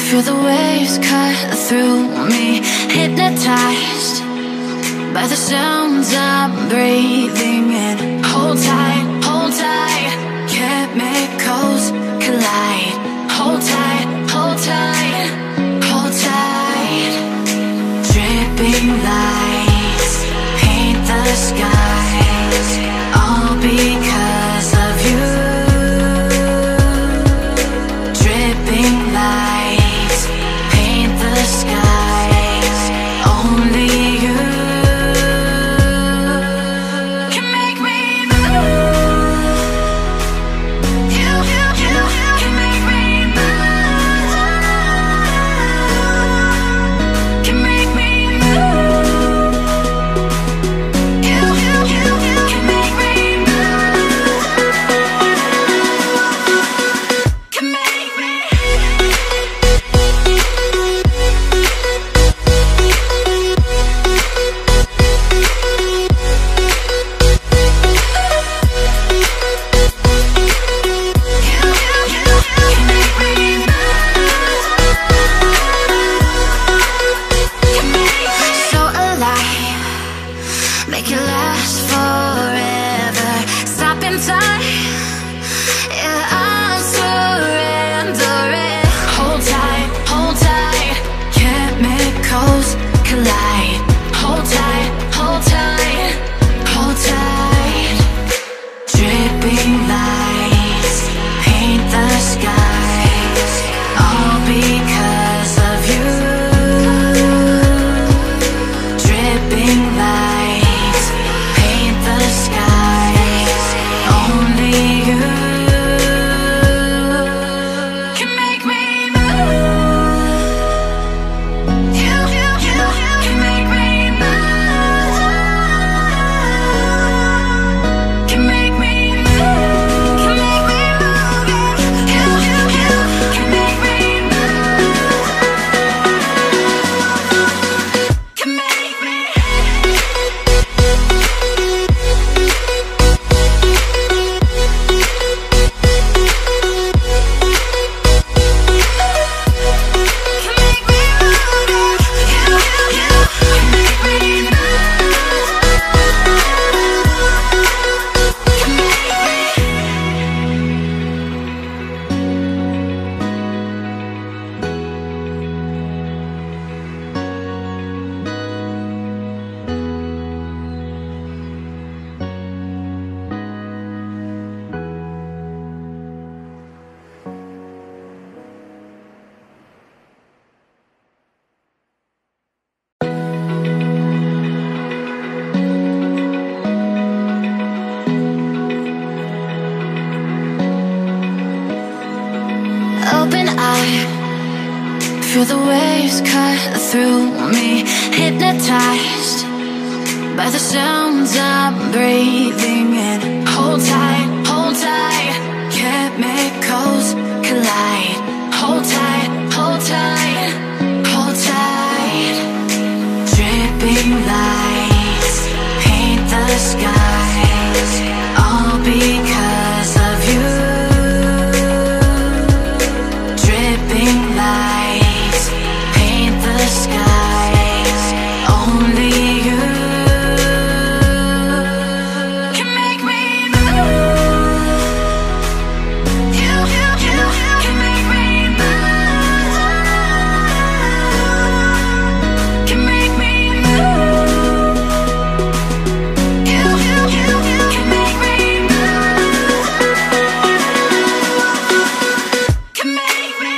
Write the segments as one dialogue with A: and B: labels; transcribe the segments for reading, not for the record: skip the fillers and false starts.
A: Feel the waves cut through me, hypnotized by the sounds I'm breathing in. Hold tight, hold tight, chemicals collide. Hold tight, hold tight, hold tight. Dripping lights paint the skies, all because of you. Dripping lights paint the skies, only you can make me move. You can make me move. Can make me move. You can make me move. Can make me. So alive, make it last forever. Stop in time, yeah, I'm surrendering. Hold tight, chemicals collide. Hold tight, hold tight, hold tight. Dripping lights paint the skies, all because of you. Dripping lights paint the skies, only you can make me move. You can make me move. Can make me move. Can make me move. You can make me move. Can make me. Open eye, feel the waves cut through me, hypnotized by the sounds I'm breathing in. Hold tight, chemicals collide. Hold tight, hold tight, hold tight. Dripping lights paint the skies, all because of you. Dripping lights paint the skies, only you can make me move. You can make me move. Can make me move. You can make me move. Can make me.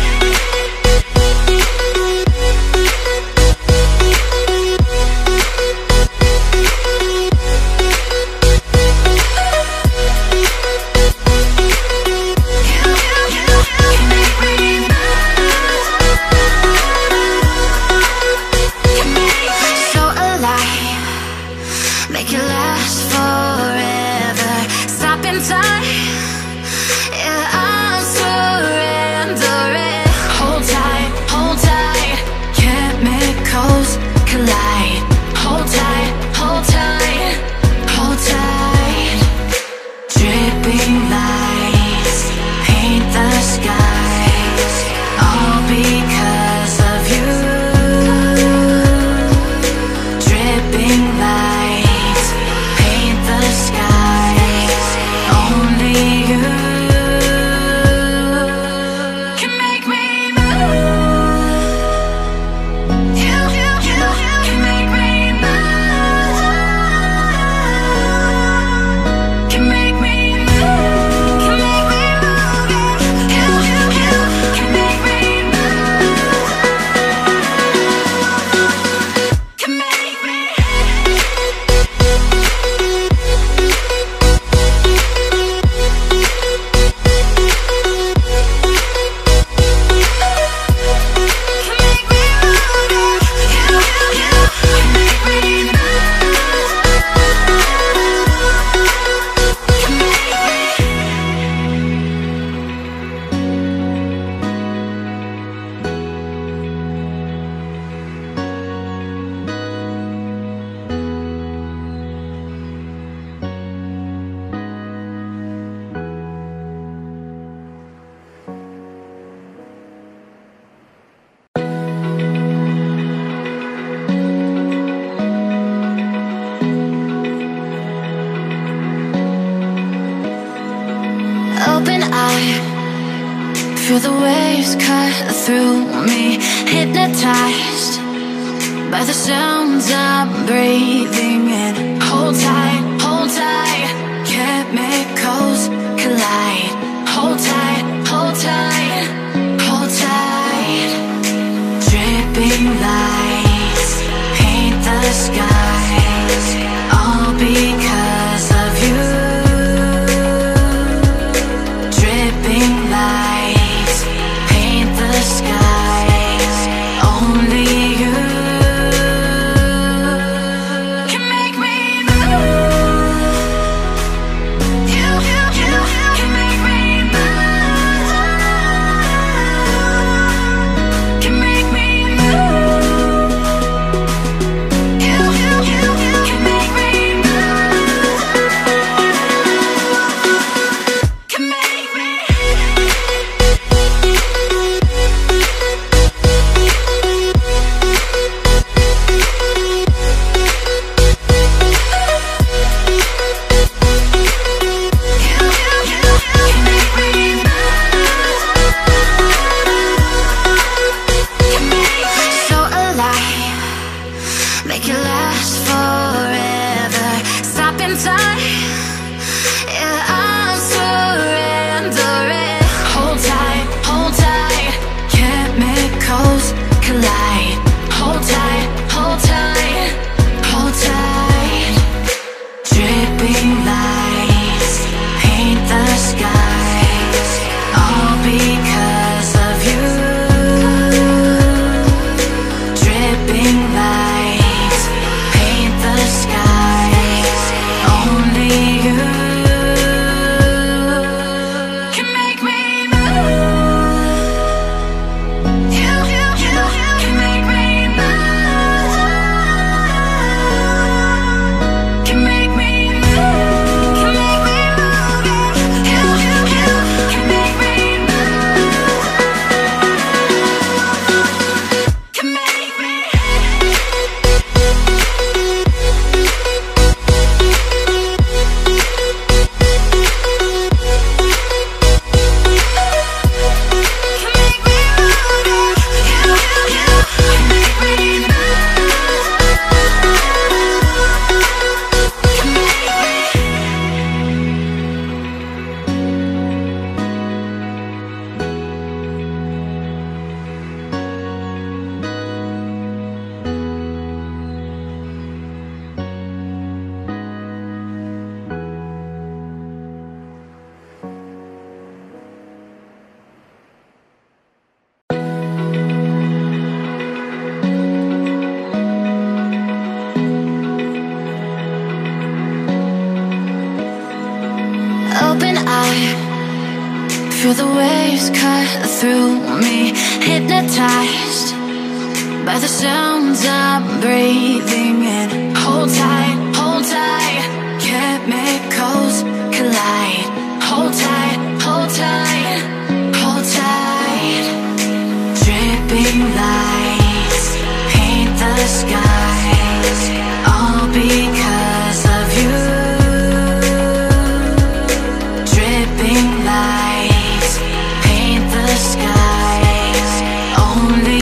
A: So alive, make it last forever. Stop in time, yeah, I'm surrendering. Hold tight, chemicals collide. Hold tight, hold tight, hold tight. Dripping lights paint the skies, all because feel the waves cut through me, hypnotized by the sounds I'm breathing in. Hold tight, hold tight, chemicals collide. Hold tight, hold tight, hold tight. Dripping lights paint the skies, all because of you. Dripping lights paint the skies, only you can make me move. You can make me move. Can make me move. You can make me move. Can make me. So alive, make it last forever. Stop in time, yeah, I'm surrendering. Hold tight, chemicals collide. Hold tight, hold tight, hold tight. Dripping lights paint the skies, all because of you. Dripping lights paint the skies, only you can make me move. You can make me move. Can make me move. Can make me move. You can make me move. Can make me. Open eye, feel the waves cut through me, hypnotized by the sounds I'm breathing in. Hold tight.